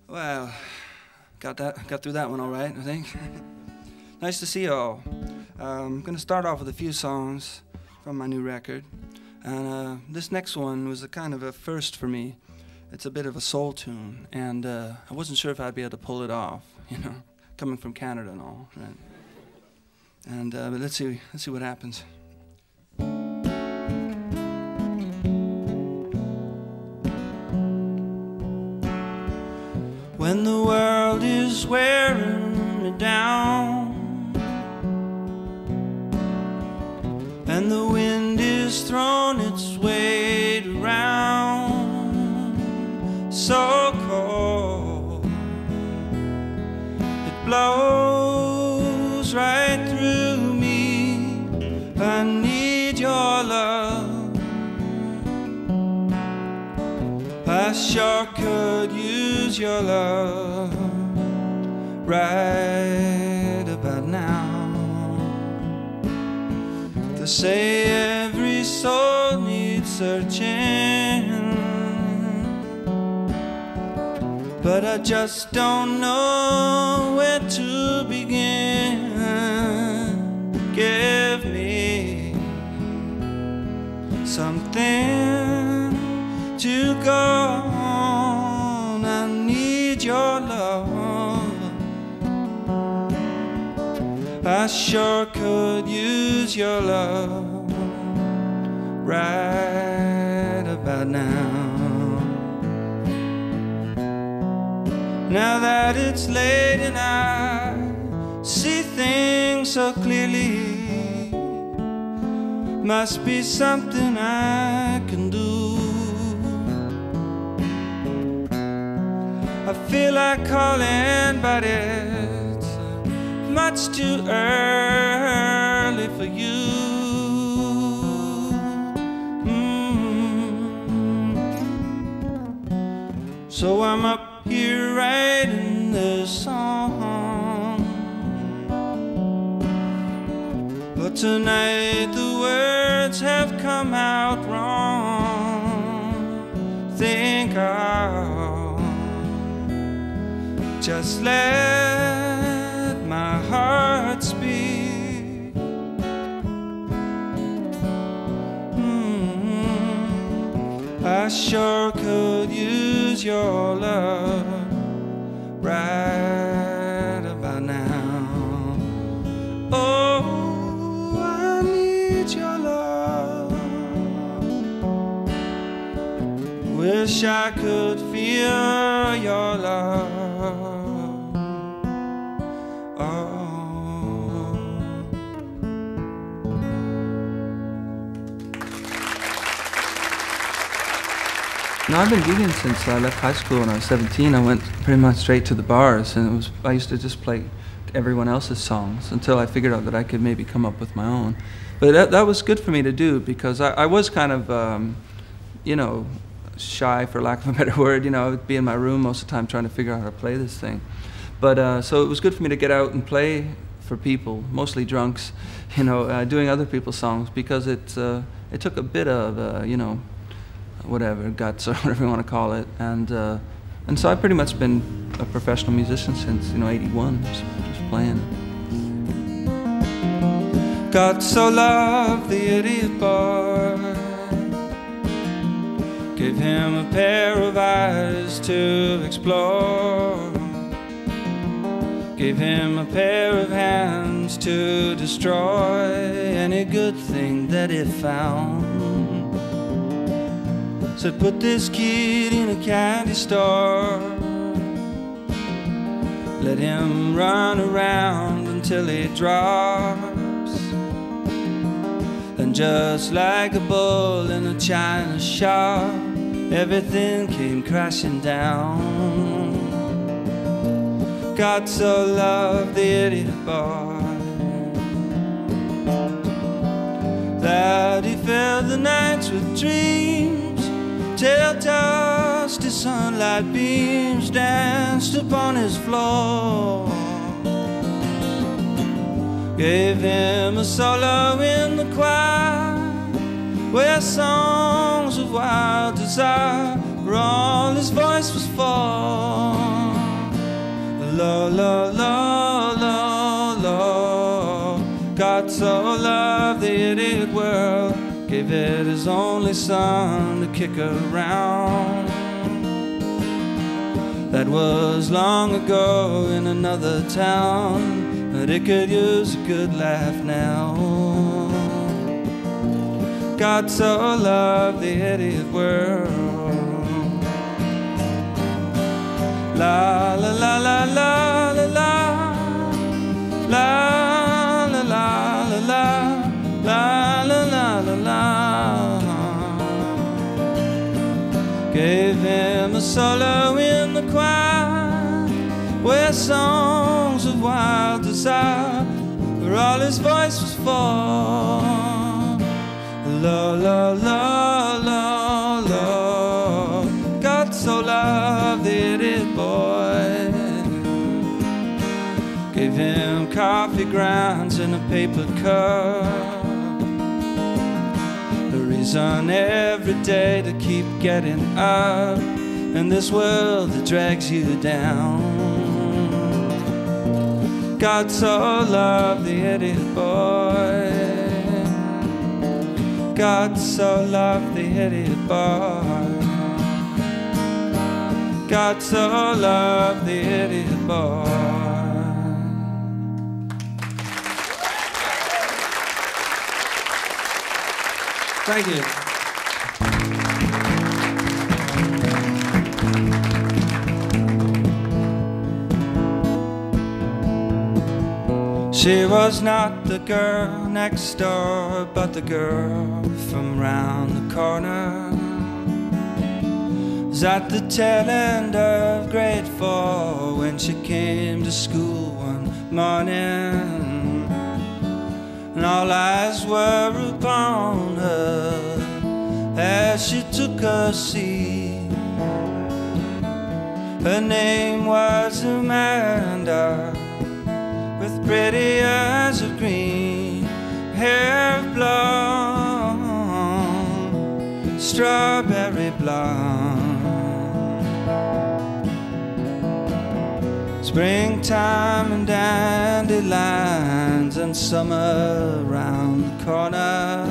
Well, got through that one all right, I think. Nice to see you all. I'm gonna start off with a few songs from my new record, and this next one was a kind of a first for me. It's a bit of a soul tune, and I wasn't sure if I'd be able to pull it off, you know, coming from Canada and all, right? And but let's see what happens. When the world is wearing me down and the wind is throwing its weight around, so cold it blows right through me. I need your love. I sure could use your love right about now. They say every soul needs searching, but I just don't know where to begin. Give me something to go on. I need your love. I sure could use your love right about now. Now that it's late and I see things so clearly, must be something I can do. I feel like calling, but it's much too early for you. So I'm up here writing this song, but tonight the words have come out wrong. Think I'll just let my heart speak. I sure could use your love right about now. Oh, I need your love. Wish I could feel your love. No, I've been gigging since I left high school when I was 17. I went pretty much straight to the bars, and I used to just play everyone else's songs until I figured out that I could maybe come up with my own. But that was good for me to do, because I was kind of, you know, shy, for lack of a better word. You know, I would be in my room most of the time trying to figure out how to play this thing. But so it was good for me to get out and play for people, mostly drunks, you know, doing other people's songs, because it took a bit of, you know, whatever, guts or whatever you want to call it, and so I've pretty much been a professional musician since, you know, '81, just playing. God so loved the idiot boy, gave him a pair of eyes to explore, gave him a pair of hands to destroy any good thing that he found. Said, put this kid in a candy store, let him run around until he drops, and just like a bull in a china shop, everything came crashing down. God so loved the idiot boy that he filled the nights with dreams, till dusty sunlight beams danced upon his floor. Gave him a solo in the choir, where songs of wild desire were all his voice was for. Lo, lo, lo, lo, lo. God so loved the idiot world, gave it his only son to kick around. That was long ago in another town, but it could use a good laugh now. God so loved the idiot world. La la la la la la la la la la la la la la la. Gave him a solo in the choir, where songs of wild desire were all his voice was for. La la la la la. God so loved the idiot boy, gave him coffee grounds in a paper cup, a reason every day to keep getting up in this world that drags you down. God so loved the idiot boy. God so loved the idiot boy. God so loved the idiot boy. Thank you. She was not the girl next door, but the girl from round the corner. Was at the tail end of grade 4 when she came to school one morning, and all eyes were upon her as she took her seat. Her name was Amanda, with pretty eyes of green, hair of blonde, strawberry blonde. Springtime and dandelions and summer round the corner.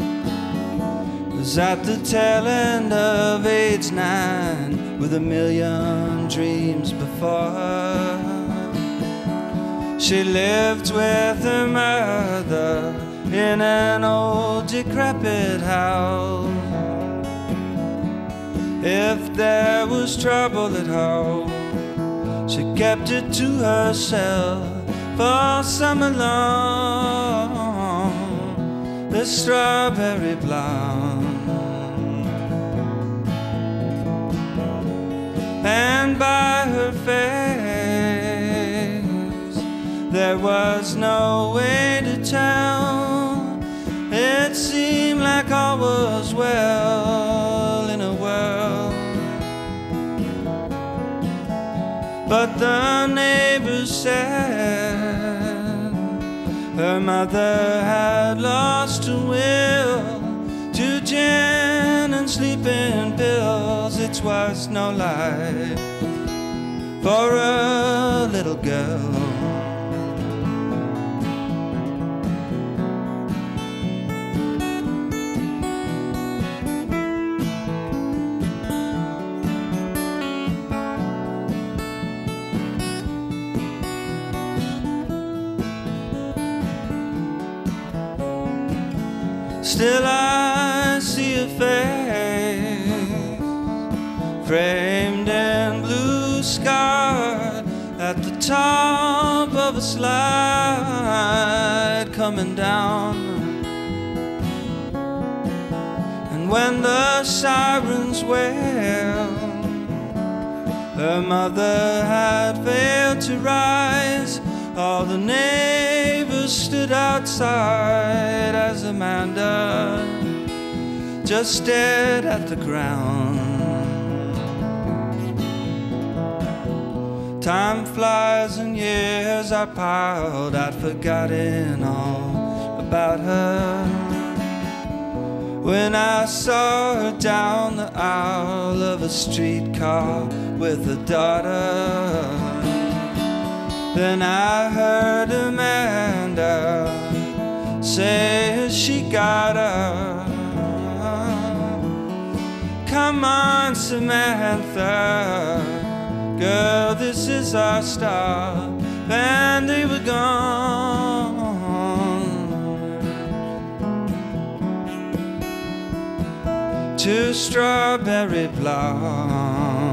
Was at the tail end of age 9 with a million dreams before her. She lived with her mother in an old decrepit house. If there was trouble at home, she kept it to herself for summer long. The strawberry blonde, and by her face there was no way to tell. It seemed like all was well in a world, but the neighbors said her mother had lost her will to gin and sleeping pills. It was no life for a little girl. Still I see a face framed in blue sky at the top of a slide coming down. And when the sirens wailed, her mother had failed to rise. All the neighbors stood outside as Amanda just stared at the ground. Time flies and years are piled. I'd forgotten all about her when I saw her down the aisle of a streetcar with a daughter. Then I heard Amanda say she got up. Come on, Samantha, girl, this is our start. And they were gone to Strawberry Blonde.